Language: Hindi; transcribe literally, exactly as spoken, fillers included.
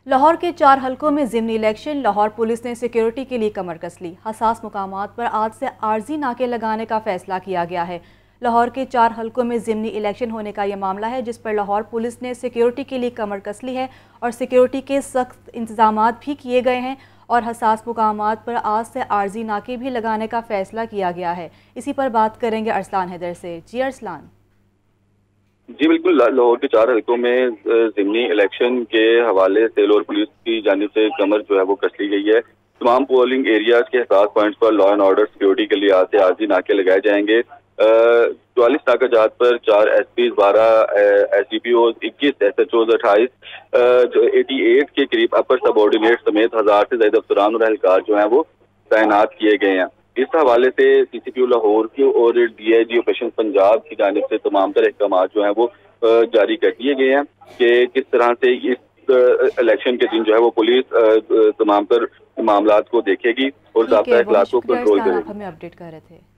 लाहौर के चार हलकों में ज़िमनी इलेक्शन। लाहौर पुलिस ने सिक्योरिटी के लिए कमर कस ली। हसास मुकामात पर आज से आर्जी नाके लगाने का फैसला किया गया है। लाहौर के चार हलकों में ज़िमनी इलेक्शन होने का यह मामला है, जिस पर लाहौर पुलिस ने सिक्योरिटी के लिए कमर कस ली है और सिक्योरिटी के सख्त इंतजाम भी किए गए हैं और हसास मुकामात पर आज से आर्जी नाके भी लगाने का फैसला किया गया है। इसी पर बात करेंगे अरसलान हैदर से। जी अरसलान। जी बिल्कुल, लाहौर के चार हलकों में ज़िमनी इलेक्शन के हवाले से लाहौर पुलिस की जानिब से कमर जो है वो कस ली गई है। तमाम पोलिंग एरियाज के हसास पॉइंट्स पर लॉ एंड ऑर्डर सिक्योरिटी के लिए आज से आर्जी नाके लगाए जाएंगे। चौवालीस नाका जात पर चार एस पी, बारह एस डी पी ओ, इक्कीस एस एच ओज, अट्ठाईस एटी एट के करीब अपर सबॉर्डिनेट समेत हजार से ज्यादा अफसरान और एहलकार जो है वो तैनात किए गए हैं। इस हवाले से सी सी पी ओ लाहौर की और D I G operation Punjab की जानिब से तमाम तरह अहकाम जो है वो जारी कर दिए गए हैं कि किस तरह से इस इलेक्शन के दिन जो है वो पुलिस तमाम तर मामलात को देखेगी और ज़ाब्ता अखलाक को कंट्रोल करेगी। हमें अपडेट कर रहे थे।